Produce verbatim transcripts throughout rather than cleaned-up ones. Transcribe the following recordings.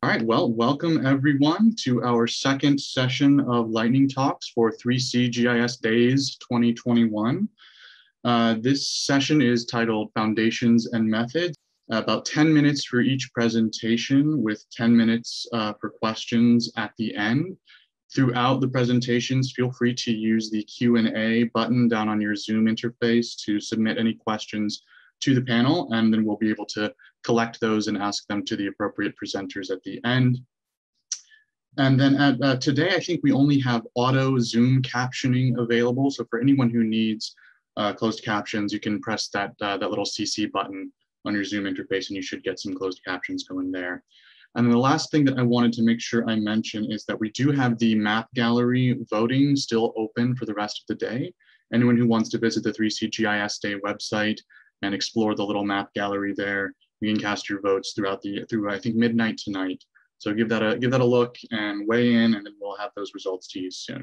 All right, well, welcome everyone to our second session of Lightning Talks for three C G I S Days twenty twenty-one. Uh, this session is titled Foundations and Methods. About ten minutes for each presentation with ten minutes uh, for questions at the end. Throughout the presentations, feel free to use the Q and A button down on your Zoom interface to submit any questions to the panel, and then we'll be able to collect those and ask them to the appropriate presenters at the end. And then at, uh, today, I think we only have auto Zoom captioning available. So for anyone who needs uh, closed captions, you can press that, uh, that little C C button on your Zoom interface and you should get some closed captions going there. And then the last thing that I wanted to make sure I mention is that we do have the map gallery voting still open for the rest of the day. Anyone who wants to visit the three C G I S Day website and explore the little map gallery there, you can cast your votes throughout the, through I think midnight tonight. So give that a, give that a look and weigh in, and then we'll have those results to you soon.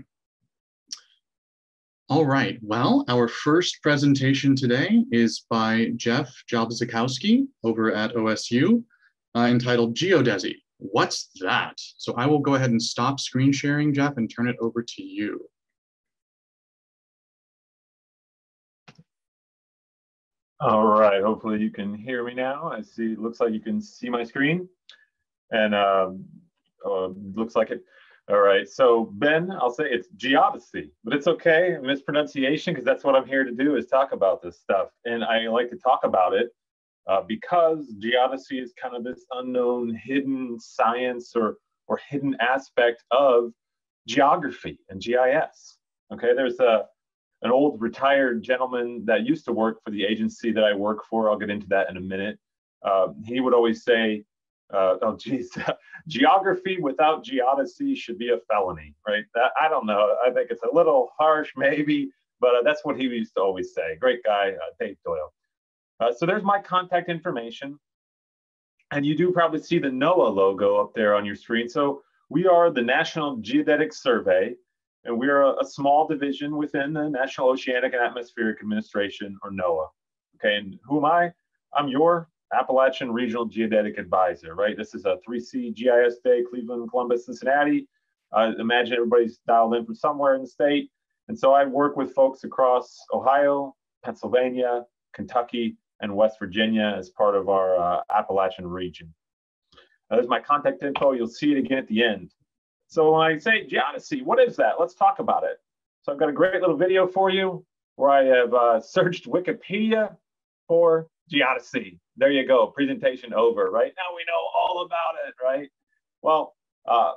All right, well, our first presentation today is by Jeff Jabzikowski over at O S U, uh, entitled Geodesy. What's that? So I will go ahead and stop screen sharing, Jeff, and turn it over to you. All right, hopefully you can hear me now. I see, it looks like you can see my screen, and um, uh, looks like it. All right, so Ben, I'll say it's geodesy, but it's okay, mispronunciation, because that's what I'm here to do, is talk about this stuff. And I like to talk about it uh, because geodesy is kind of this unknown, hidden science or, or hidden aspect of geography and G I S. Okay, there's a an old retired gentleman that used to work for the agency that I work for. I'll get into that in a minute. Uh, he would always say, uh, oh geez, geography without geodesy should be a felony, right? That, I don't know, I think it's a little harsh maybe, but uh, that's what he used to always say. Great guy, uh, Dave Doyle. Uh, so there's my contact information. And you do probably see the NOAA logo up there on your screen. So we are the National Geodetic Survey, and we're a, a small division within the National Oceanic and Atmospheric Administration, or NOAA. Okay, and who am I? I'm your Appalachian Regional Geodetic Advisor, right? This is a three C G I S Day, Cleveland, Columbus, Cincinnati. Uh, imagine everybody's dialed in from somewhere in the state. And so I work with folks across Ohio, Pennsylvania, Kentucky, and West Virginia as part of our uh, Appalachian region. Uh, there's my contact info. You'll see it again at the end. So when I say geodesy, what is that? Let's talk about it. So I've got a great little video for you where I have uh, searched Wikipedia for geodesy. There you go, presentation over, right? Now we know all about it, right? Well, uh,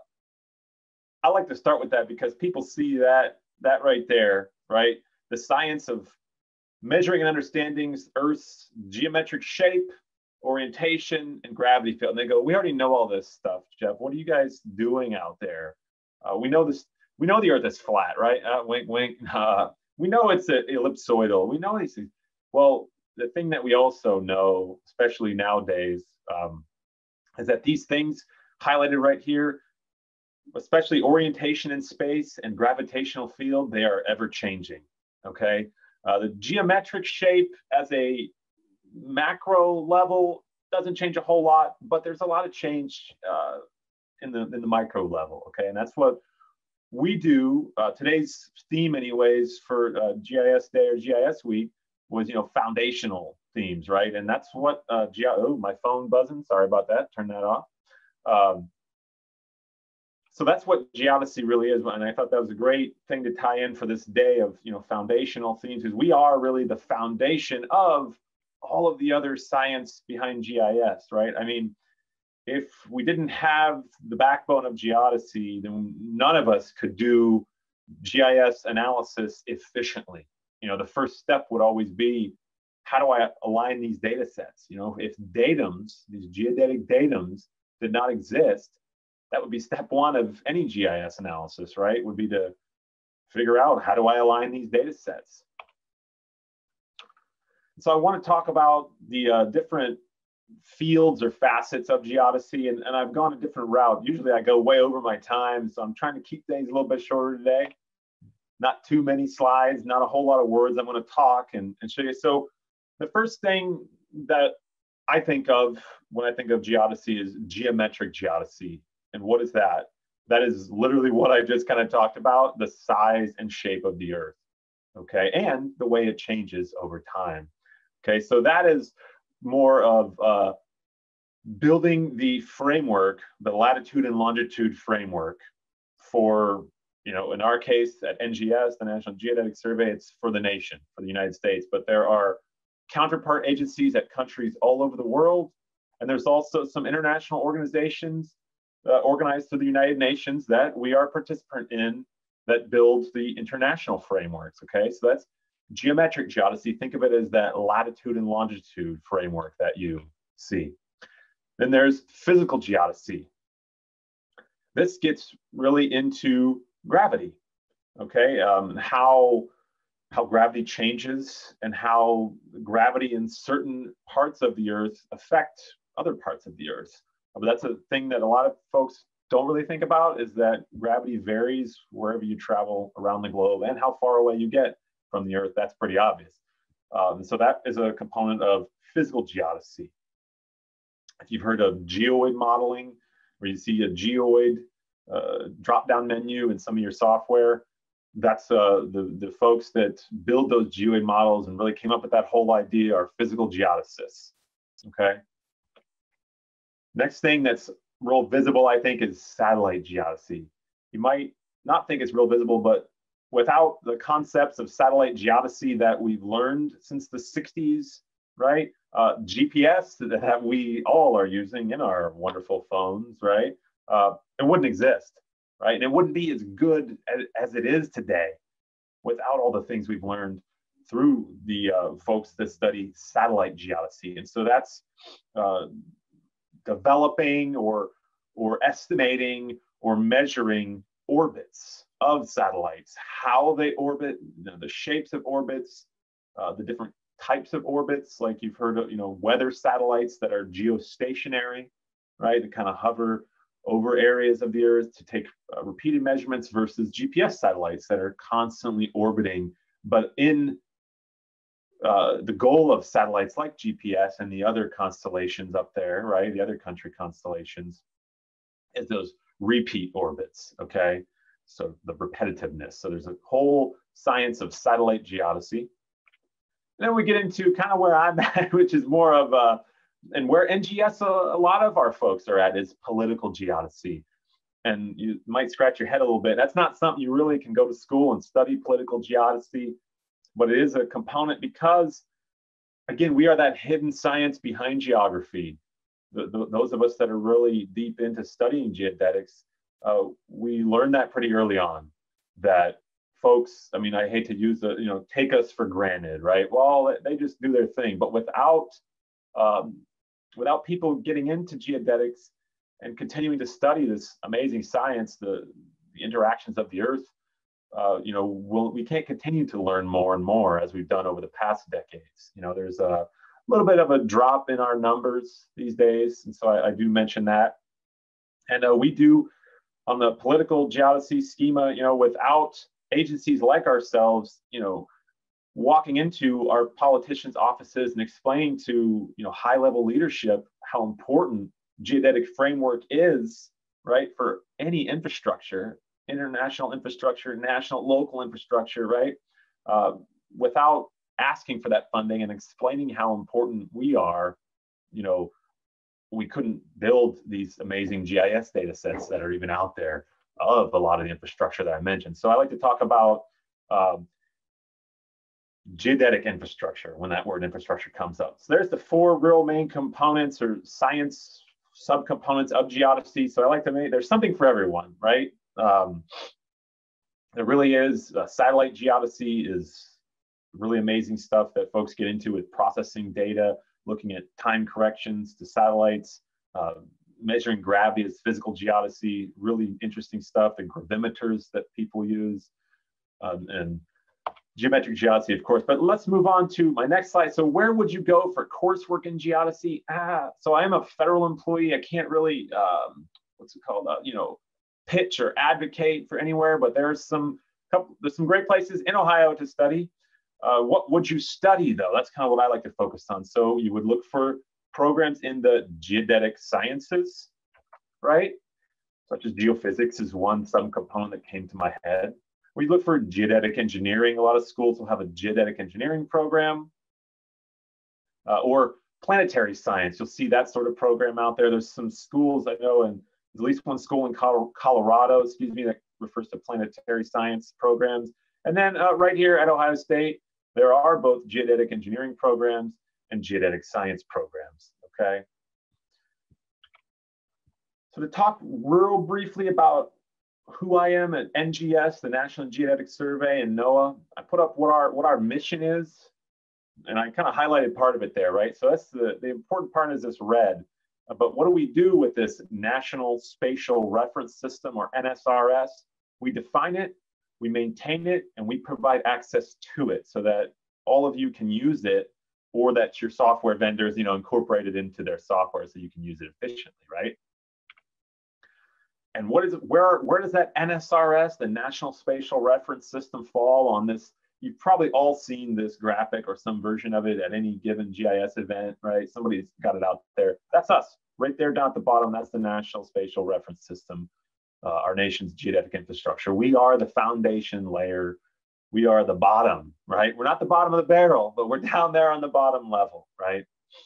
I like to start with that because people see that, that right there, right? The science of measuring and understanding Earth's geometric shape, orientation, and gravity field. And they go, we already know all this stuff, Jeff. What are you guys doing out there? Uh, we know this. We know the Earth is flat, right? Uh, wink, wink. Uh, we know it's a ellipsoidal. We know these things. Well, the thing that we also know, especially nowadays, um, is that these things highlighted right here, especially orientation in space and gravitational field, they are ever changing. Okay, uh, the geometric shape as a macro level doesn't change a whole lot, but there's a lot of change uh, in the in the micro level. Okay, and that's what we do. Uh, today's theme, anyways, for uh, G I S Day or G I S Week was, you know, foundational themes, right? And that's what uh, G I oh, my phone buzzing. Sorry about that. Turn that off. Um, so that's what geodesy really is, and I thought that was a great thing to tie in for this day of, you know, foundational themes, because we are really the foundation of all of the other science behind G I S, right? I mean, if we didn't have the backbone of geodesy, then none of us could do G I S analysis efficiently. You know, the first step would always be, how do I align these data sets? You know, if datums, these geodetic datums, did not exist, that would be step one of any G I S analysis, right? Would be to figure out, how do I align these data sets? So I want to talk about the uh, different fields or facets of geodesy, and, and I've gone a different route. Usually I go way over my time, so I'm trying to keep things a little bit shorter today. Not too many slides, not a whole lot of words. I'm going to talk and, and show you. So the first thing that I think of when I think of geodesy is geometric geodesy. And what is that? That is literally what I just kind of talked about, the size and shape of the Earth, okay? And the way it changes over time, okay? So that is more of uh, building the framework, the latitude and longitude framework for, you know, in our case at N G S, the National Geodetic Survey, it's for the nation, for the United States, but there are counterpart agencies at countries all over the world. And there's also some international organizations uh, organized through the United Nations that we are a participant in that builds the international frameworks, okay? So that's geometric geodesy. Think of it as that latitude and longitude framework that you see. Then there's physical geodesy. This gets really into gravity, okay? Um, how how gravity changes and how gravity in certain parts of the Earth affect other parts of the Earth. But that's a thing that a lot of folks don't really think about, is that gravity varies wherever you travel around the globe and how far away you get from the Earth. That's pretty obvious. Um, so that is a component of physical geodesy. If you've heard of geoid modeling, where you see a geoid uh, drop-down menu in some of your software, that's uh, the, the folks that build those geoid models and really came up with that whole idea are physical geodesists, okay? Next thing that's real visible, I think, is satellite geodesy. You might not think it's real visible, but without the concepts of satellite geodesy that we've learned since the sixties, right? Uh, G P S that we all are using in our wonderful phones, right? Uh, it wouldn't exist, right? And it wouldn't be as good as, as it is today without all the things we've learned through the uh, folks that study satellite geodesy. And so that's uh, developing or, or estimating or measuring orbits of satellites, how they orbit, you know, the shapes of orbits, uh, the different types of orbits, like you've heard of, you know, weather satellites that are geostationary, right? That kind of hover over areas of the Earth to take uh, repeated measurements versus G P S satellites that are constantly orbiting. But in uh, the goal of satellites like G P S and the other constellations up there, right? The other country constellations is those repeat orbits, okay? So the repetitiveness. So there's a whole science of satellite geodesy. And then we get into kind of where I'm at, which is more of a, and where N G S, a, a lot of our folks are at, is political geodesy. And you might scratch your head a little bit. That's not something you really can go to school and study political geodesy, but it is a component because, again, we are that hidden science behind geography. The, the, those of us that are really deep into studying geodetics, uh, we learned that pretty early on, that folks, I mean, I hate to use the, you know, take us for granted, right? Well, they just do their thing, but without, um, without people getting into geodetics and continuing to study this amazing science, the, the interactions of the Earth, uh, you know, we'll, we can't continue to learn more and more as we've done over the past decades. You know, there's a little bit of a drop in our numbers these days, and so I, I do mention that. And uh, we do, on the political geodesy schema, you know, without agencies like ourselves, you know, walking into our politicians' offices and explaining to, you know, high-level leadership how important geodetic framework is, right, for any infrastructure, international infrastructure, national, local infrastructure, right, uh, without asking for that funding and explaining how important we are, you know, we couldn't build these amazing G I S data sets that are even out there of a lot of the infrastructure that I mentioned. So I like to talk about um, geodetic infrastructure when that word infrastructure comes up. So there's the four real main components or science subcomponents of geodesy. So I like to make, there's something for everyone, right? Um, there really is. Uh, satellite geodesy is really amazing stuff that folks get into with processing data, looking at time corrections to satellites, uh, measuring gravity is physical geodesy, really interesting stuff, the gravimeters that people use, um, and geometric geodesy, of course. But let's move on to my next slide. So where would you go for coursework in geodesy? Ah, so I am a federal employee. I can't really, um, what's it called, uh, you know, pitch or advocate for anywhere, but there's some, couple, there's some great places in Ohio to study. Uh, what would you study though? That's kind of what I like to focus on. So you would look for programs in the geodetic sciences, right? Such as geophysics is one subcomponent that came to my head. We look for geodetic engineering. A lot of schools will have a geodetic engineering program. Uh, or planetary science, you'll see that sort of program out there. There's some schools I know, and there's at least one school in Colorado, excuse me, that refers to planetary science programs. And then uh, right here at Ohio State, there are both geodetic engineering programs and geodetic science programs, okay? So to talk real briefly about who I am at N G S, the National Geodetic Survey, and NOAA, I put up what our, what our mission is, and I kind of highlighted part of it there, right? So that's the, the important part is this red. But what do we do with this National Spatial Reference System, or N S R S? We define it, we maintain it, and we provide access to it so that all of you can use it, or that your software vendors, you know, incorporate it into their software so you can use it efficiently, right? And what is it, where, where does that N S R S, the National Spatial Reference System, fall on this? You've probably all seen this graphic or some version of it at any given G I S event, right? Somebody's got it out there. That's us, right there down at the bottom. That's the National Spatial Reference System, uh, our nation's geodetic infrastructure. We are the foundation layer. We are the bottom, right? We're not the bottom of the barrel, but we're down there on the bottom level, right?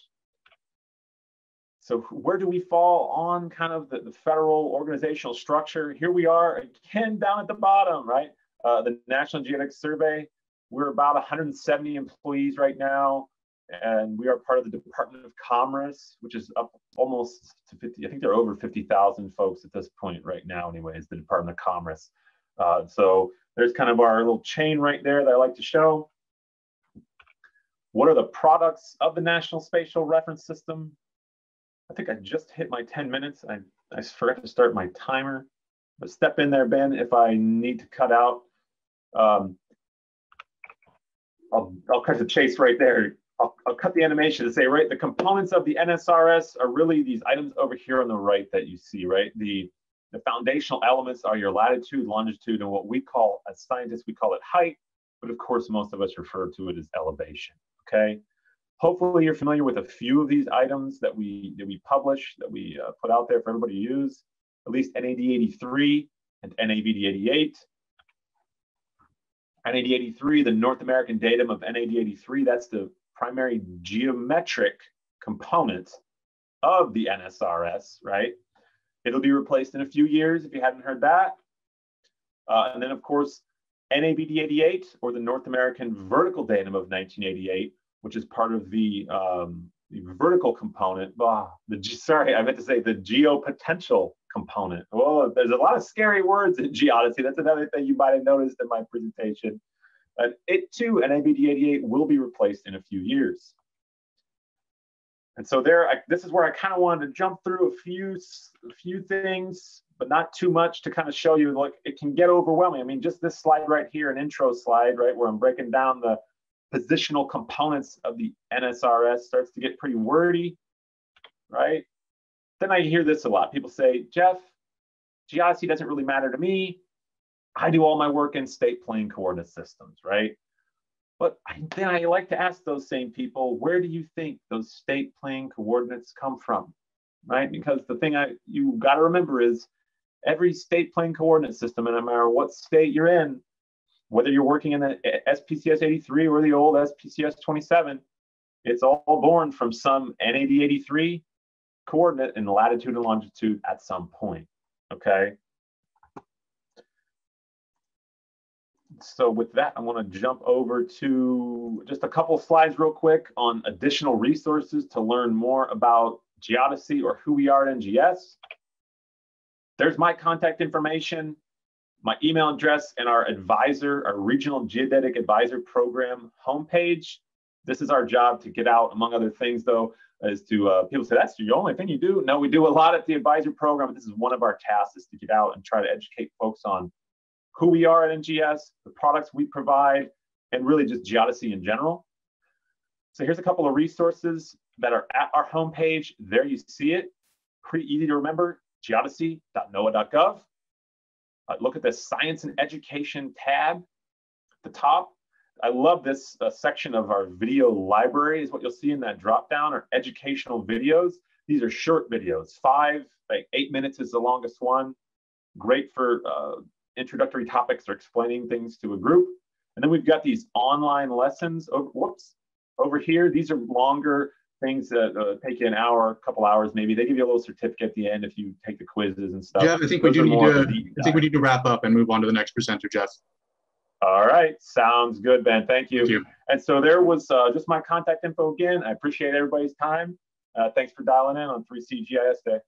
So where do we fall on kind of the, the federal organizational structure? Here we are again down at the bottom, right? Uh, the National Geodetic Survey, we're about one hundred seventy employees right now, and we are part of the Department of Commerce, which is up almost to fifty, I think there are over fifty thousand folks at this point right now anyways, the Department of Commerce. Uh, so there's kind of our little chain right there that I like to show. What are the products of the National Spatial Reference System? I think I just hit my ten minutes. I, I forgot to start my timer, but step in there, Ben, if I need to cut out. Um, I'll, I'll cut the chase right there. I'll, I'll cut the animation to say, right, the components of the N S R S are really these items over here on the right that you see, right? The, the foundational elements are your latitude, longitude, and what we call, as scientists, we call it height, but of course, most of us refer to it as elevation, okay? Hopefully you're familiar with a few of these items that we, that we publish, that we uh, put out there for everybody to use, at least N A D eighty-three and N A B D eighty-eight. N A D eighty-three, the North American datum of N A D eighty-three, that's the primary geometric component of the N S R S, right? It'll be replaced in a few years if you hadn't heard that. Uh, and then of course, N A B D eighty-eight, or the North American vertical datum of nineteen eighty-eight, which is part of the, um, the vertical component. Oh, the, sorry, I meant to say the geopotential component. Well, there's a lot of scary words in geodesy. That's another thing you might have noticed in my presentation. And it too, N A B D eighty-eight, will be replaced in a few years. And so there, I, this is where I kind of wanted to jump through a few, a few things, but not too much, to kind of show you, like, it can get overwhelming. I mean, just this slide right here, an intro slide, right, where I'm breaking down the positional components of the N S R S, starts to get pretty wordy, right? Then I hear this a lot. People say, Jeff, geodesy doesn't really matter to me. I do all my work in state plane coordinate systems, right? But I, then I like to ask those same people, where do you think those state plane coordinates come from, right? Because the thing I you got to remember is every state plane coordinate system, and no matter what state you're in, whether you're working in the S P C S eighty-three or the old S P C S twenty-seven, it's all born from some N A D eighty-three coordinate in latitude and longitude at some point, okay? So with that, I want to jump over to just a couple slides real quick on additional resources to learn more about geodesy, or who we are at N G S. There's my contact information, my email address, and our advisor, our Regional Geodetic Advisor Program homepage. This is our job to get out, among other things, though, is to, uh, people say, that's the only thing you do. No, we do a lot at the advisor program, but this is one of our tasks, is to get out and try to educate folks on who we are at N G S, the products we provide, and really just geodesy in general. So here's a couple of resources that are at our homepage. There you see it. Pretty easy to remember, geodesy dot noaa dot gov. Uh, look at the Science and Education tab at the top. I love this uh, section of our video library is what you'll see in that drop down are educational videos. These are short videos, five, like eight minutes is the longest one. Great for uh, introductory topics or explaining things to a group. And then we've got these online lessons. Over, whoops, over here, these are longer things that uh, take you an hour, a couple hours maybe. They give you a little certificate at the end if you take the quizzes and stuff. Jeff, I think we do need to. I think we need to wrap up and move on to the next presenter, Jeff. All right, sounds good, Ben. Thank you. Thank you. And so there was uh, just my contact info again. I appreciate everybody's time. Uh, thanks for dialing in on three C G I S Day.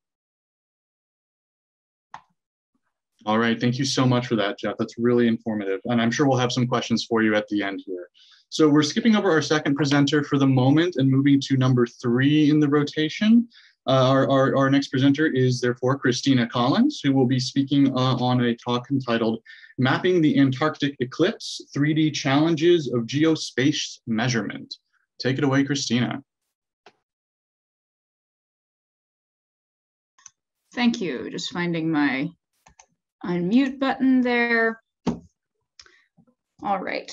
All right, thank you so much for that, Jeff. That's really informative. And I'm sure we'll have some questions for you at the end here. So we're skipping over our second presenter for the moment and moving to number three in the rotation. Uh, our, our, our next presenter is therefore Christina Collins, who will be speaking uh, on a talk entitled Mapping the Antarctic Eclipse, three D Challenges of Geospace Measurement. Take it away, Christina. Thank you. Just finding my unmute button there. All right.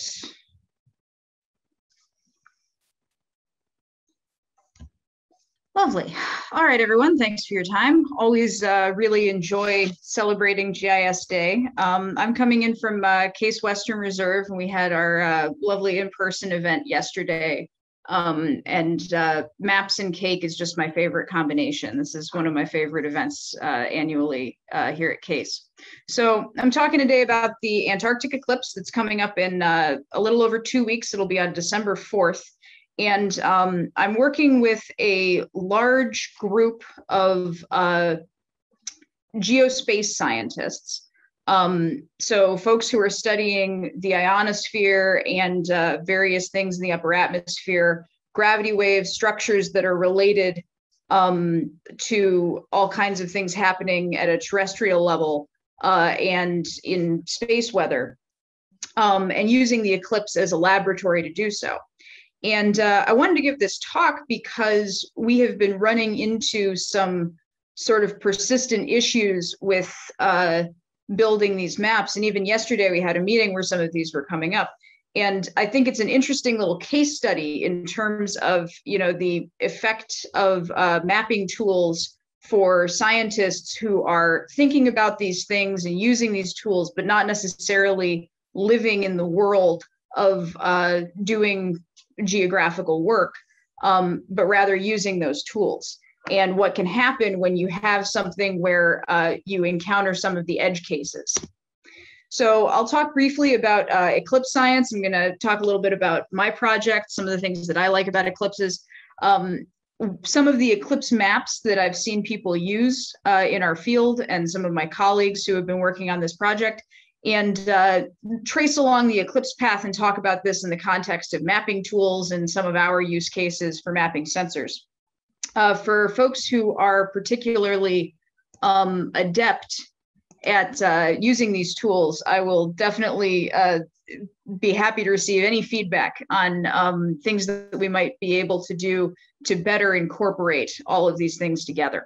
Lovely. All right, everyone. Thanks for your time. Always uh, really enjoy celebrating G I S Day. Um, I'm coming in from uh, Case Western Reserve, and we had our uh, lovely in-person event yesterday. Um, and uh, maps and cake is just my favorite combination. This is one of my favorite events uh, annually uh, here at Case. So I'm talking today about the Antarctic eclipse that's coming up in uh, a little over two weeks. It'll be on December fourth. And um, I'm working with a large group of uh, geospace scientists. Um, so folks who are studying the ionosphere and uh, various things in the upper atmosphere, gravity wave structures that are related um, to all kinds of things happening at a terrestrial level uh, and in space weather, um, and using the eclipse as a laboratory to do so. And uh, I wanted to give this talk because we have been running into some sort of persistent issues with uh, building these maps. And even yesterday we had a meeting where some of these were coming up. And I think it's an interesting little case study in terms of, you know, the effect of uh, mapping tools for scientists who are thinking about these things and using these tools, but not necessarily living in the world of uh, doing geographical work, um, but rather using those tools. And what can happen when you have something where uh, you encounter some of the edge cases. So I'll talk briefly about uh, eclipse science. I'm going to talk a little bit about my project, some of the things that I like about eclipses, um, some of the eclipse maps that I've seen people use uh, in our field, and some of my colleagues who have been working on this project, and uh, trace along the eclipse path and talk about this in the context of mapping tools and some of our use cases for mapping sensors. Uh, for folks who are particularly um, adept at uh, using these tools, I will definitely uh, be happy to receive any feedback on um, things that we might be able to do to better incorporate all of these things together.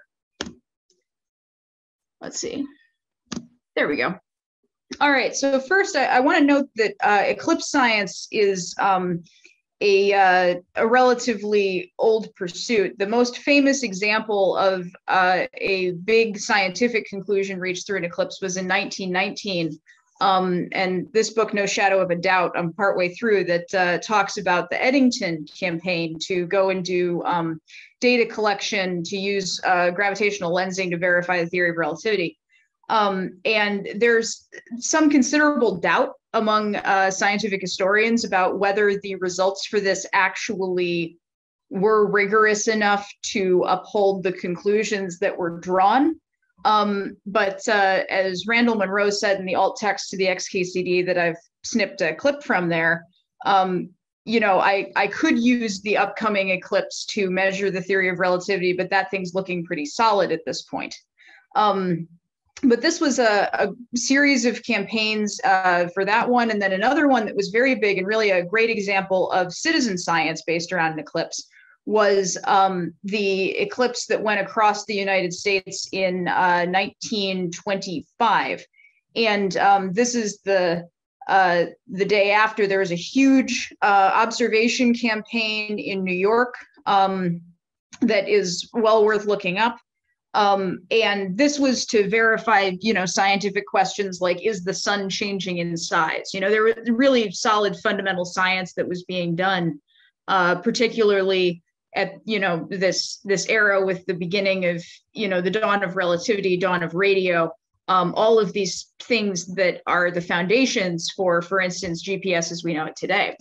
Let's see. There we go. All right, so first I, I want to note that uh, eclipse science is um, a, uh, a relatively old pursuit. The most famous example of uh, a big scientific conclusion reached through an eclipse was in nineteen nineteen. Um, and this book, no shadow of a doubt, I'm partway through, that uh, talks about the Eddington campaign to go and do um, data collection to use uh, gravitational lensing to verify the theory of relativity. Um, and there's some considerable doubt among uh, scientific historians about whether the results for this actually were rigorous enough to uphold the conclusions that were drawn. Um, but uh, as Randall Munroe said in the alt text to the X K C D that I've snipped a clip from there, um, you know, I, I could use the upcoming eclipse to measure the theory of relativity, but that thing's looking pretty solid at this point. Um, But this was a, a series of campaigns uh, for that one. And then another one that was very big and really a great example of citizen science based around an eclipse was um, the eclipse that went across the United States in uh, nineteen twenty-five. And um, this is the uh, the day after, there was a huge uh, observation campaign in New York um, that is well worth looking up. Um, and this was to verify, you know, scientific questions like, is the sun changing in size? You know, there was really solid fundamental science that was being done, uh, particularly at, you know, this, this era with the beginning of, you know, the dawn of relativity, dawn of radio, um, all of these things that are the foundations for, for instance, G P S as we know it today.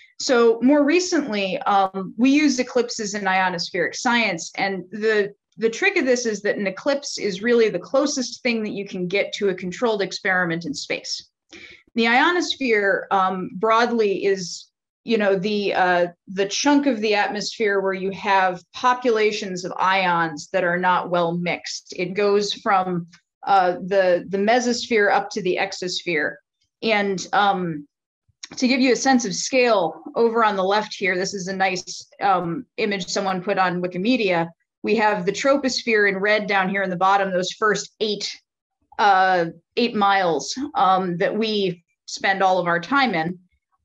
So more recently, um, we use eclipses in ionospheric science, and the The trick of this is that an eclipse is really the closest thing that you can get to a controlled experiment in space. The ionosphere um, broadly is, you know, the uh, the chunk of the atmosphere where you have populations of ions that are not well mixed. It goes from uh, the the mesosphere up to the exosphere. And um, to give you a sense of scale, over on the left here, this is a nice um, image someone put on Wikimedia. We have the troposphere in red down here in the bottom, those first eight, uh, eight miles um, that we spend all of our time in.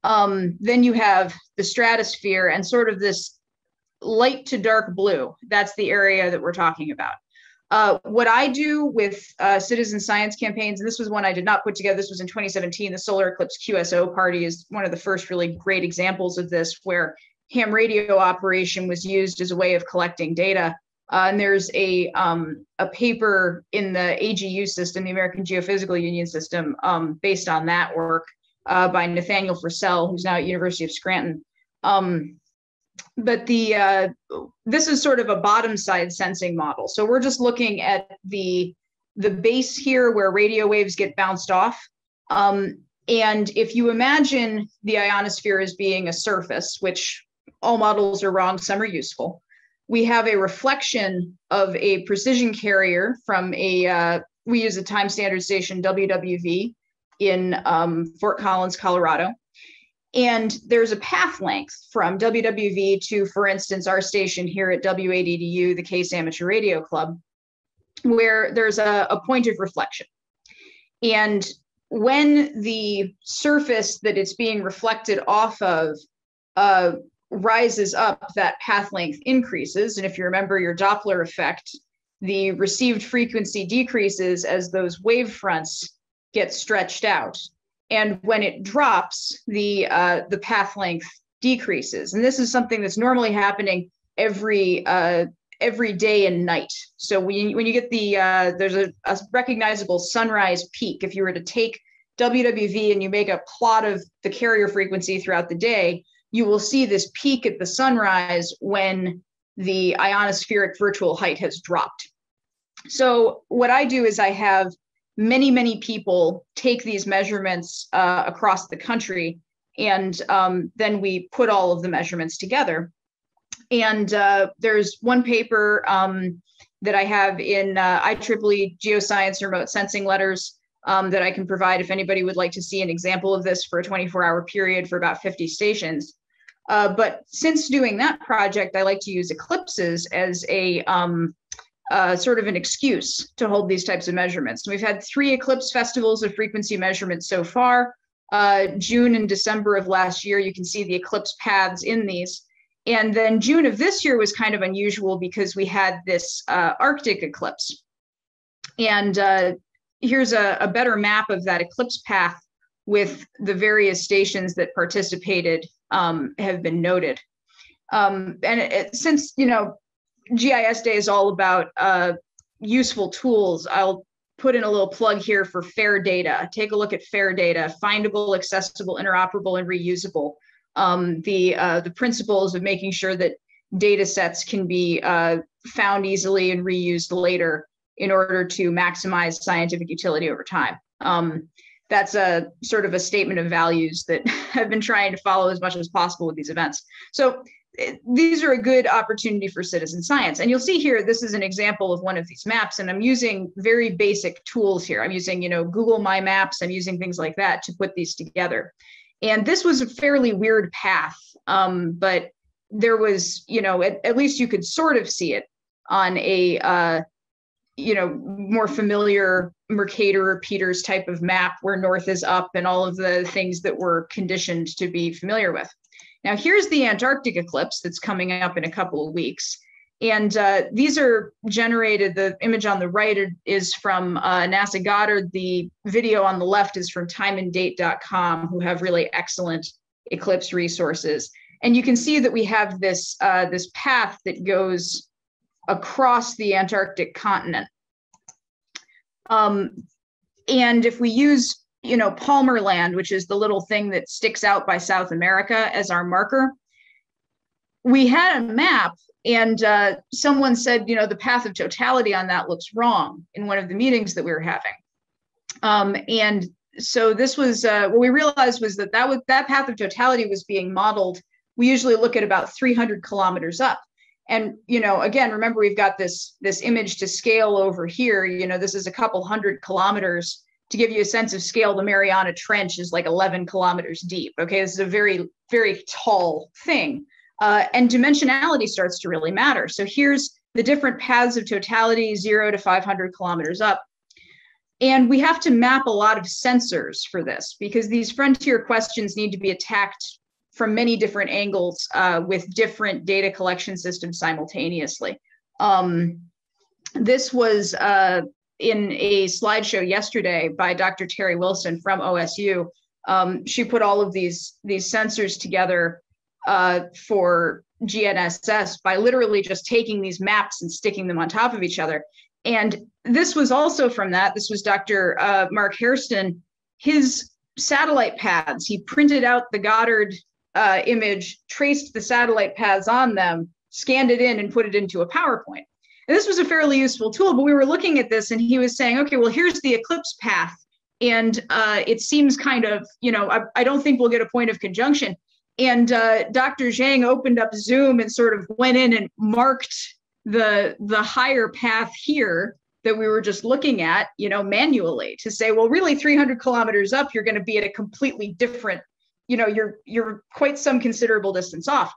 Um, then you have the stratosphere and sort of this light to dark blue. That's the area that we're talking about. Uh, what I do with uh, citizen science campaigns, and this was one I did not put together, this was in twenty seventeen, the Solar Eclipse Q S O Party is one of the first really great examples of this, where ham radio operation was used as a way of collecting data. Uh, and there's a um, a paper in the A G U system, the American Geophysical Union system, um, based on that work uh, by Nathaniel Fursell, who's now at University of Scranton. Um, but the uh, this is sort of a bottom side sensing model. So we're just looking at the the base here where radio waves get bounced off. Um, and if you imagine the ionosphere as being a surface, which all models are wrong, some are useful. We have a reflection of a precision carrier from a, uh, we use a time standard station, W W V, in um, Fort Collins, Colorado. And there's a path length from W W V to, for instance, our station here at W A D D U, the Case Amateur Radio Club, where there's a, a point of reflection. And when the surface that it's being reflected off of uh, rises up, that path length increases. And if you remember your Doppler effect, the received frequency decreases as those wave fronts get stretched out. And when it drops, the uh, the path length decreases. And this is something that's normally happening every uh, every day and night. So when you, when you get the, uh, there's a, a recognizable sunrise peak. If you were to take W W V and you make a plot of the carrier frequency throughout the day, you will see this peak at the sunrise when the ionospheric virtual height has dropped. So what I do is I have many, many people take these measurements uh, across the country, and um, then we put all of the measurements together. And uh, there's one paper um, that I have in uh, I triple E Geoscience Remote Sensing Letters um, that I can provide if anybody would like to see an example of this for a twenty-four hour period for about fifty stations. Uh, but since doing that project, I like to use eclipses as a um, uh, sort of an excuse to hold these types of measurements. And we've had three eclipse festivals of frequency measurements so far. Uh, June and December of last year, you can see the eclipse paths in these. And then June of this year was kind of unusual because we had this uh, Arctic eclipse. And uh, here's a, a better map of that eclipse path with the various stations that participated um, have been noted. Um, and it, it, since, you know, G I S Day is all about uh, useful tools, I'll put in a little plug here for FAIR data. Take a look at FAIR data, findable, accessible, interoperable, and reusable. Um, the, uh, the principles of making sure that data sets can be uh, found easily and reused later in order to maximize scientific utility over time. Um, that's a sort of a statement of values that I've been trying to follow as much as possible with these events. So it, these are a good opportunity for citizen science. And you'll see here, this is an example of one of these maps, and I'm using very basic tools here. I'm using, you know, Google My Maps, I'm using things like that to put these together. And this was a fairly weird path, um, but there was, you know, at, at least you could sort of see it on a, uh, you know, more familiar Mercator or Peters type of map where north is up and all of the things that we're conditioned to be familiar with. Now, here's the Antarctic eclipse that's coming up in a couple of weeks. And uh, these are generated, the image on the right is from uh, NASA Goddard. The video on the left is from time and date dot com, who have really excellent eclipse resources. And you can see that we have this, uh, this path that goes across the Antarctic continent. Um, and if we use, you know, Palmer Land, which is the little thing that sticks out by South America as our marker, we had a map, and uh, someone said, you know, the path of totality on that looks wrong in one of the meetings that we were having. Um, and so this was, uh, what we realized was that that, was, that path of totality was being modeled. We usually look at about three hundred kilometers up. And, you know, again, remember, we've got this, this image to scale over here. You know, this is a couple hundred kilometers. To give you a sense of scale, the Mariana Trench is like eleven kilometers deep. Okay, this is a very, very tall thing. Uh, and dimensionality starts to really matter. So here's the different paths of totality, zero to five hundred kilometers up. And we have to map a lot of sensors for this, because these frontier questions need to be attacked from many different angles uh, with different data collection systems simultaneously. Um, this was uh, in a slideshow yesterday by Doctor Terry Wilson from O S U. Um, she put all of these, these sensors together uh, for G N S S by literally just taking these maps and sticking them on top of each other. And this was also from that. This was Doctor Uh, Mark Hairston. His satellite paths, he printed out the Goddard uh, image, traced the satellite paths on them, scanned it in, and put it into a PowerPoint. And this was a fairly useful tool, but we were looking at this and he was saying, okay, well, here's the eclipse path. And uh, it seems kind of, you know, I, I don't think we'll get a point of conjunction. And uh, Doctor Zhang opened up Zoom and sort of went in and marked the, the higher path here that we were just looking at, you know, manually to say, well, really three hundred kilometers up, you're going to be at a completely different, you know, you're, you're quite some considerable distance off.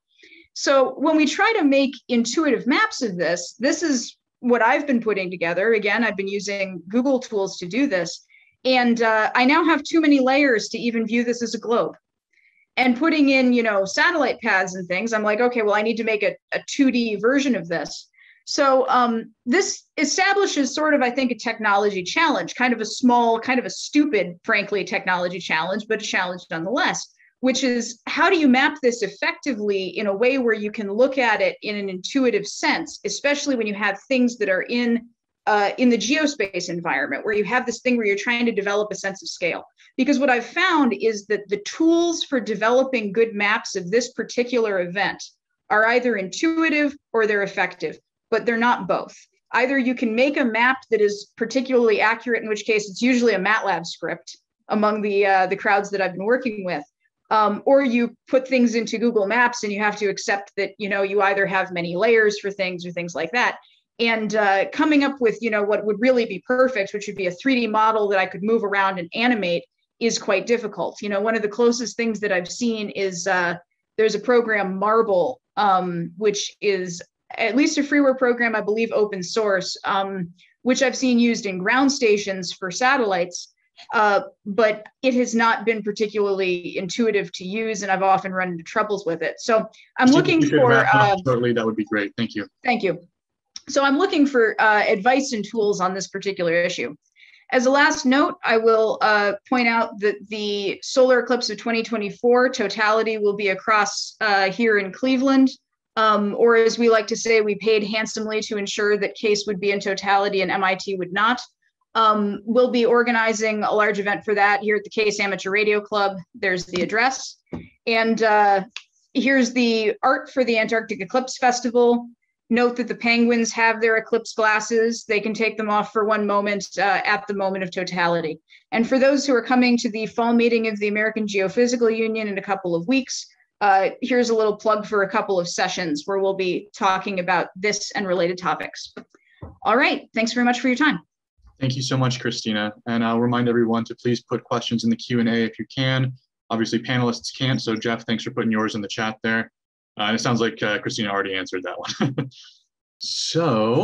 So when we try to make intuitive maps of this, this is what I've been putting together. Again, I've been using Google tools to do this. And uh, I now have too many layers to even view this as a globe. And putting in, you know, satellite paths and things, I'm like, okay, well, I need to make a, a two D version of this. So um, this establishes sort of, I think, a technology challenge, kind of a small, kind of a stupid, frankly, technology challenge, but a challenge nonetheless, which is how do you map this effectively in a way where you can look at it in an intuitive sense, especially when you have things that are in uh, in the geospace environment, where you have this thing where you're trying to develop a sense of scale. Because what I've found is that the tools for developing good maps of this particular event are either intuitive or they're effective, but they're not both. Either you can make a map that is particularly accurate, in which case it's usually a MATLAB script among the, uh, the crowds that I've been working with, um, or you put things into Google Maps and you have to accept that, you know, you either have many layers for things or things like that. And uh, coming up with, you know, what would really be perfect, which would be a three D model that I could move around and animate, is quite difficult. You know, one of the closest things that I've seen is uh, there's a program, Marble, um, which is at least a freeware program, I believe open source, um, which I've seen used in ground stations for satellites, uh, but it has not been particularly intuitive to use, and I've often run into troubles with it. So I'm so looking for- uh, shortly, that would be great, thank you. Thank you. So I'm looking for uh, advice and tools on this particular issue. As a last note, I will uh, point out that the solar eclipse of twenty twenty-four totality will be across uh, here in Cleveland, um, or as we like to say, we paid handsomely to ensure that Case would be in totality and M I T would not. Um, we'll be organizing a large event for that here at the Case Amateur Radio Club. There's the address. And uh, here's the art for the Antarctic Eclipse Festival. Note that the penguins have their eclipse glasses. They can take them off for one moment uh, at the moment of totality. And for those who are coming to the fall meeting of the American Geophysical Union in a couple of weeks, uh, here's a little plug for a couple of sessions where we'll be talking about this and related topics. All right, thanks very much for your time. Thank you so much, Christina. And I'll remind everyone to please put questions in the Q and A if you can. Obviously, panelists can't, so Jeff, thanks for putting yours in the chat there. Uh, and it sounds like uh, Christina already answered that one. So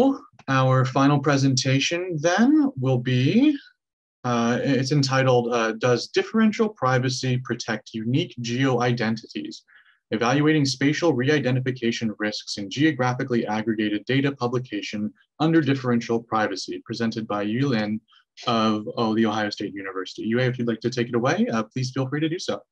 Our final presentation then will be, uh, it's entitled, uh, Does Differential Privacy Protect Unique Geo-Identities? Evaluating Spatial Re-Identification Risks in Geographically Aggregated Data Publication Under Differential Privacy, presented by Yu Lin of oh, The Ohio State University. Yue, if you'd like to take it away, uh, please feel free to do so.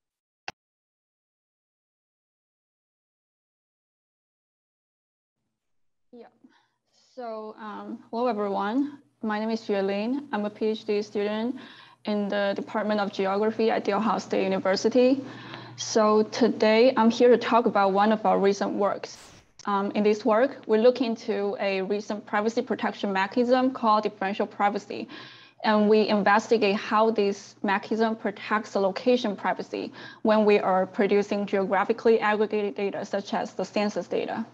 Yeah, so um, hello everyone. My name is Yu Lin. I'm a PhD student in the Department of Geography at The Ohio State University. So today I'm here to talk about one of our recent works. Um, in this work, we look into a recent privacy protection mechanism called differential privacy. And we investigate how this mechanism protects the location privacy when we are producing geographically aggregated data, such as the census data.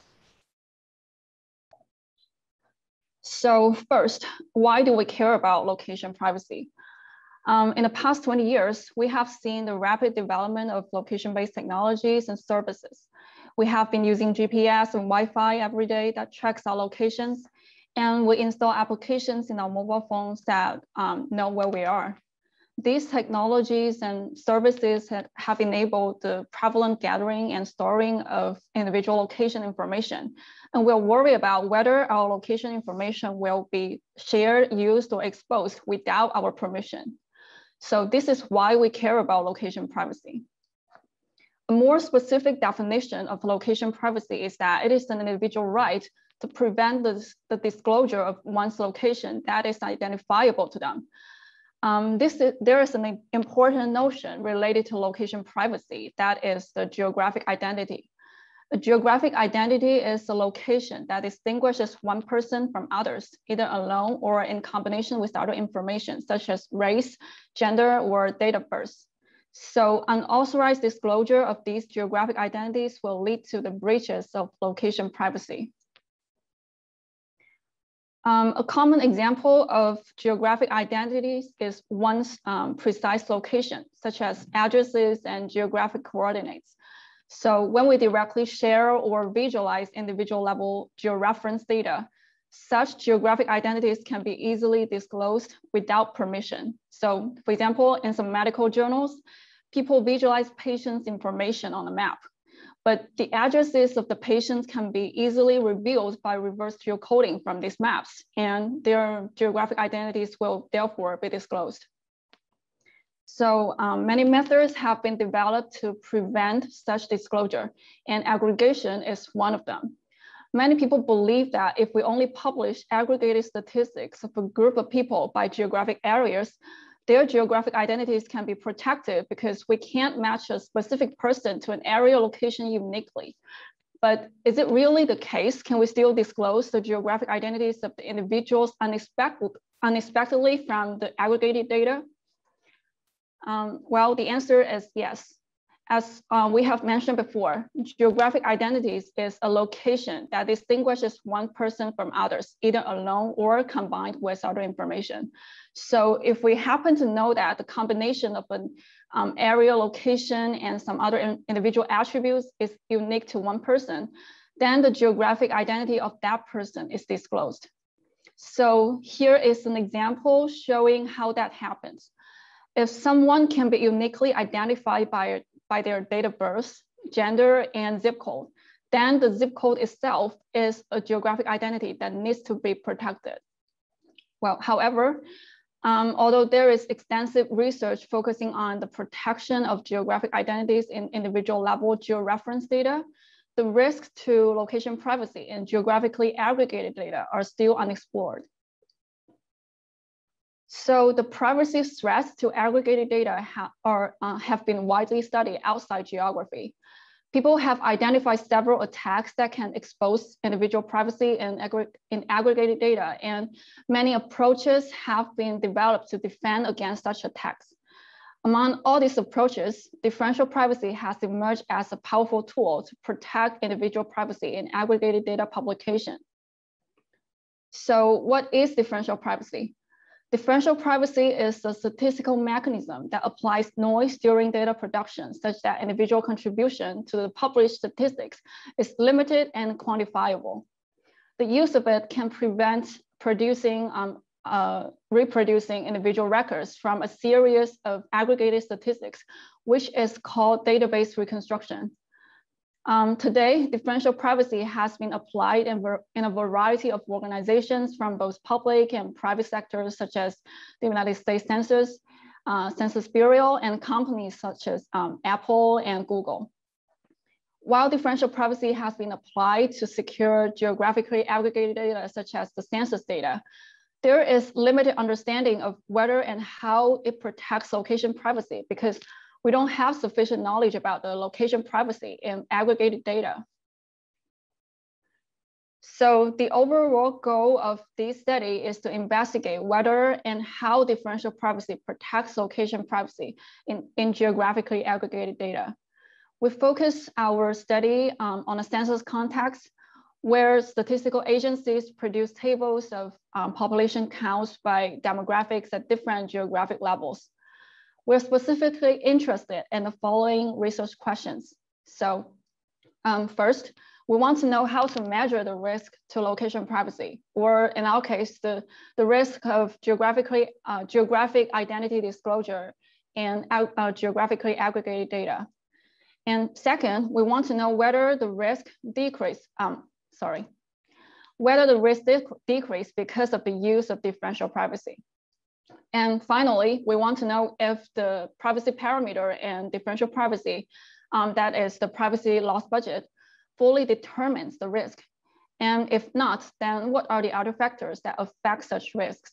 So first, why do we care about location privacy? Um, in the past twenty years, we have seen the rapid development of location-based technologies and services. We have been using G P S and Wi-Fi every day that tracks our locations, and we install applications in our mobile phones that um, know where we are. These technologies and services have enabled the prevalent gathering and storing of individual location information. And we're worried about whether our location information will be shared, used, or exposed without our permission. So this is why we care about location privacy. A more specific definition of location privacy is that it is an individual right to prevent the, the disclosure of one's location that is identifiable to them. Um, this is, there is an important notion related to location privacy, that is the geographic identity. A geographic identity is a location that distinguishes one person from others, either alone or in combination with other information, such as race, gender, or date of birth. So unauthorized disclosure of these geographic identities will lead to the breaches of location privacy. Um, a common example of geographic identities is one's um, precise location, such as addresses and geographic coordinates. So when we directly share or visualize individual level georeference data, such geographic identities can be easily disclosed without permission. So for example, in some medical journals, people visualize patients' information on a map, but the addresses of the patients can be easily revealed by reverse geocoding from these maps, and their geographic identities will therefore be disclosed. So um, many methods have been developed to prevent such disclosure, and aggregation is one of them. Many people believe that if we only publish aggregated statistics of a group of people by geographic areas, their geographic identities can be protected because we can't match a specific person to an area location uniquely. But is it really the case? Can we still disclose the geographic identities of the individuals unexpected, unexpectedly from the aggregated data? Um, well, the answer is yes. As uh, we have mentioned before, geographic identities is a location that distinguishes one person from others, either alone or combined with other information. So if we happen to know that the combination of an um, area location and some other in individual attributes is unique to one person, then the geographic identity of that person is disclosed. So here is an example showing how that happens. If someone can be uniquely identified by, by their date of birth, gender, and zip code, then the zip code itself is a geographic identity that needs to be protected. Well, however, um, although there is extensive research focusing on the protection of geographic identities in individual level georeference data, the risks to location privacy in geographically aggregated data are still unexplored. So the privacy threats to aggregated data ha are, uh, have been widely studied outside geography. People have identified several attacks that can expose individual privacy in, aggr in aggregated data, and many approaches have been developed to defend against such attacks. Among all these approaches, differential privacy has emerged as a powerful tool to protect individual privacy in aggregated data publication. So what is differential privacy? Differential privacy is a statistical mechanism that applies noise during data production such that individual contribution to the published statistics is limited and quantifiable. the use of it can prevent producing, um, uh, reproducing individual records from a series of aggregated statistics, which is called database reconstruction. Um, today, differential privacy has been applied in, in a variety of organizations from both public and private sectors, such as the United States Census, uh, Census Bureau, and companies such as um, Apple and Google. While differential privacy has been applied to secure geographically aggregated data, such as the census data, there is limited understanding of whether and how it protects location privacy, because we don't have sufficient knowledge about the location privacy in aggregated data. So the overall goal of this study is to investigate whether and how differential privacy protects location privacy in, in geographically aggregated data. We focus our study um, on a census context where statistical agencies produce tables of um, population counts by demographics at different geographic levels. We're specifically interested in the following research questions. So um, first, we want to know how to measure the risk to location privacy, or in our case, the, the risk of geographically, uh, geographic identity disclosure and uh, geographically aggregated data. And second, we want to know whether the risk decrease, um, sorry, whether the risk de decrease because of the use of differential privacy. And finally, we want to know if the privacy parameter and differential privacy, um, that is the privacy loss budget, fully determines the risk. And if not, then what are the other factors that affect such risks?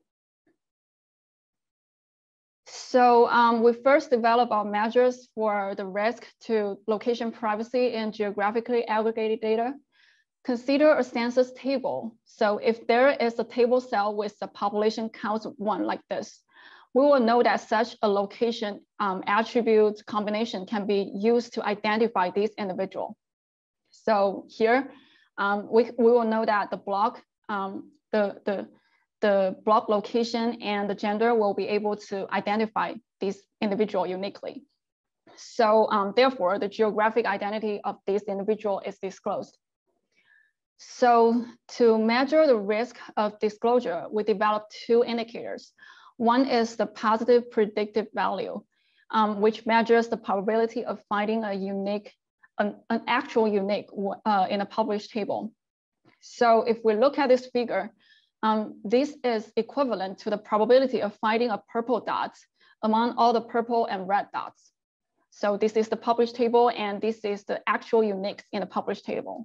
So um, we first develop our measures for the risk to location privacy in geographically aggregated data. Consider a census table. So if there is a table cell with a population count of one like this, we will know that such a location um, attribute combination can be used to identify this individual. So here, um, we, we will know that the block, um, the, the, the block location and the gender will be able to identify this individual uniquely. So um, therefore, the geographic identity of this individual is disclosed. So to measure the risk of disclosure, we developed two indicators. One is the positive predictive value, um, which measures the probability of finding a unique, an, an actual unique uh, in a published table. So if we look at this figure, um, this is equivalent to the probability of finding a purple dot among all the purple and red dots. So this is the published table, and this is the actual uniques in the published table.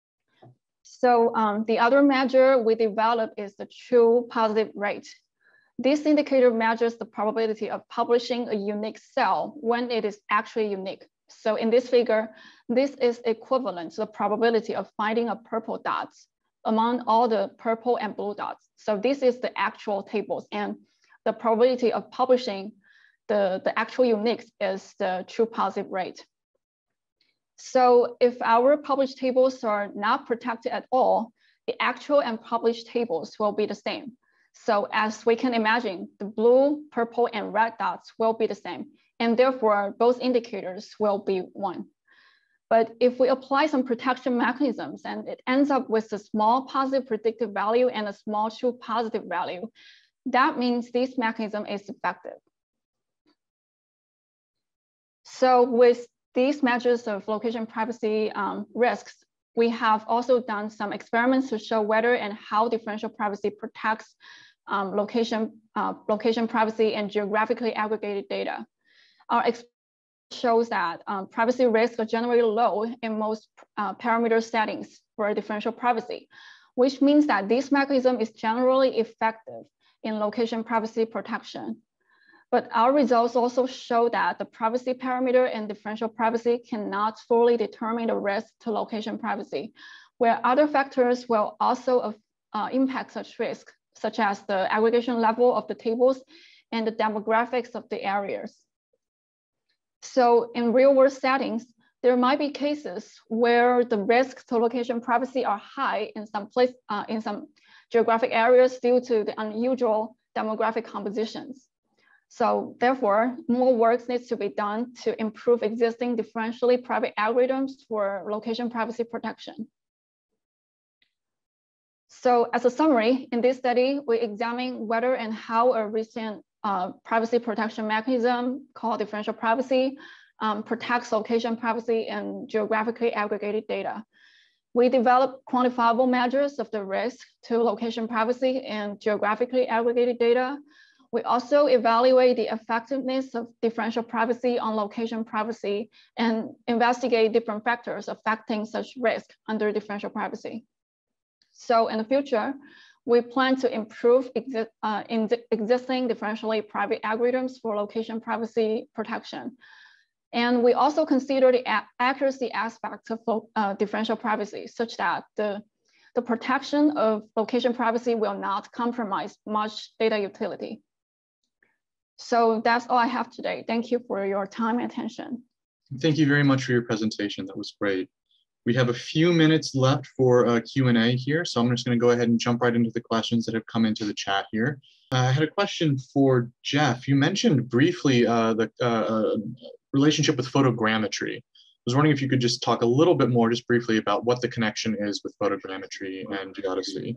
So um, the other measure we developed is the true positive rate. This indicator measures the probability of publishing a unique cell when it is actually unique. So in this figure, this is equivalent to the probability of finding a purple dot among all the purple and blue dots. So this is the actual tables, and the probability of publishing the, the actual uniques is the true positive rate. So if our published tables are not protected at all, the actual and published tables will be the same. So as we can imagine, the blue, purple, and red dots will be the same. And therefore, both indicators will be one. But if we apply some protection mechanisms and it ends up with a small positive predictive value and a small true positive value, that means this mechanism is effective. So with these measures of location privacy um, risks, we have also done some experiments to show whether and how differential privacy protects um, location, uh, location privacy and geographically aggregated data. Our experiment shows that um, privacy risks are generally low in most uh, parameter settings for differential privacy, which means that this mechanism is generally effective in location privacy protection. But our results also show that the privacy parameter in differential privacy cannot fully determine the risk to location privacy, where other factors will also uh, impact such risk, such as the aggregation level of the tables and the demographics of the areas. So in real world settings, there might be cases where the risks to location privacy are high in some place, uh, in some geographic areas due to the unusual demographic compositions. So therefore, more work needs to be done to improve existing differentially private algorithms for location privacy protection. So as a summary, in this study, we examine whether and how a recent uh, privacy protection mechanism called differential privacy um, protects location privacy and geographically aggregated data. We developed quantifiable measures of the risk to location privacy and geographically aggregated data. We also evaluate the effectiveness of differential privacy on location privacy and investigate different factors affecting such risk under differential privacy. So in the future, we plan to improve exi uh, in the existing differentially private algorithms for location privacy protection. And we also consider the accuracy aspect of uh, differential privacy such that the, the protection of location privacy will not compromise much data utility. So that's all I have today. Thank you for your time and attention. Thank you very much for your presentation. That was great. We have a few minutes left for a Q and A here, so I'm just going to go ahead and jump right into the questions that have come into the chat here. Uh, I had a question for Jeff. You mentioned briefly uh, the uh, relationship with photogrammetry. I was wondering if you could just talk a little bit more, just briefly, about what the connection is with photogrammetry and geodesy.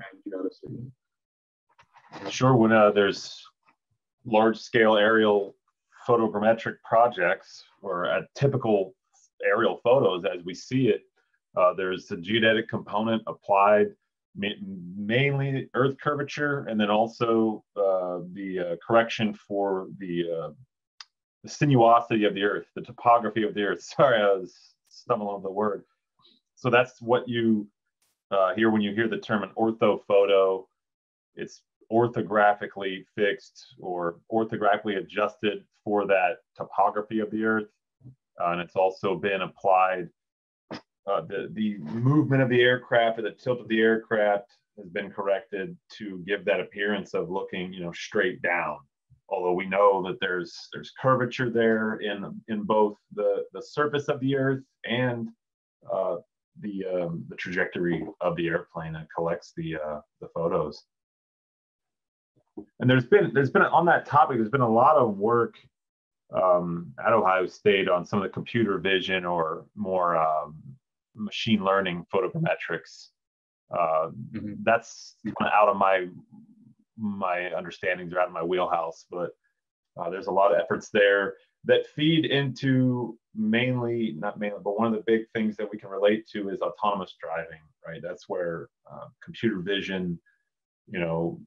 Sure. When uh, there's large-scale aerial photogrammetric projects, or at typical aerial photos as we see it, uh, there's a geodetic component applied, ma mainly Earth curvature, and then also uh, the uh, correction for the, uh, the sinuosity of the Earth, the topography of the Earth. Sorry, I was stumbling on the word. So that's what you uh, hear when you hear the term an orthophoto. It's orthographically fixed or orthographically adjusted for that topography of the Earth. Uh, and it's also been applied, uh, the, the movement of the aircraft or the tilt of the aircraft has been corrected to give that appearance of looking, you know, straight down. Although we know that there's there's curvature there in, in both the, the surface of the Earth and uh, the, um, the trajectory of the airplane that collects the, uh, the photos. And there's been, there's been on that topic, there's been a lot of work um, at Ohio State on some of the computer vision or more um, machine learning photogrammetrics. Uh, mm-hmm. That's kind of out of my, my understandings are out of my wheelhouse, but uh, there's a lot of efforts there that feed into mainly, not mainly, but one of the big things that we can relate to is autonomous driving, right? That's where uh, computer vision, you know,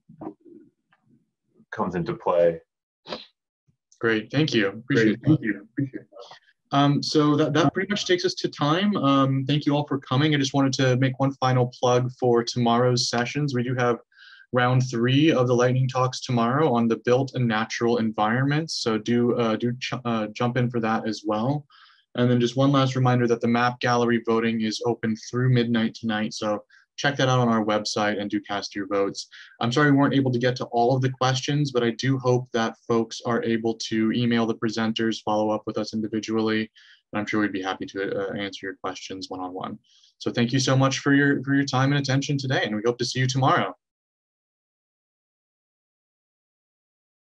comes into play. Great, thank you. Appreciate Great, it. Thank you. Appreciate it. Um, so that, that pretty much takes us to time. Um, thank you all for coming. I just wanted to make one final plug for tomorrow's sessions. We do have round three of the lightning talks tomorrow on the built and natural environments. So do, uh, do ch uh, jump in for that as well. And then just one last reminder that the map gallery voting is open through midnight tonight. So check that out on our website and do cast your votes. I'm sorry we weren't able to get to all of the questions, but I do hope that folks are able to email the presenters, follow up with us individually, and I'm sure we'd be happy to uh, answer your questions one-on-one. So thank you so much for your, for your time and attention today, and we hope to see you tomorrow.